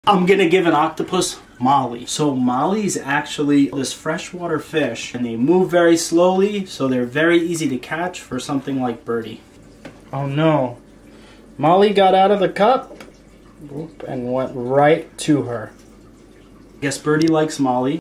I'm gonna give an octopus Molly. So Molly is actually this freshwater fish, and they move very slowly, so they're very easy to catch for something like Birdie. Oh no. Molly got out of the cup and went right to her. Guess Birdie likes Molly.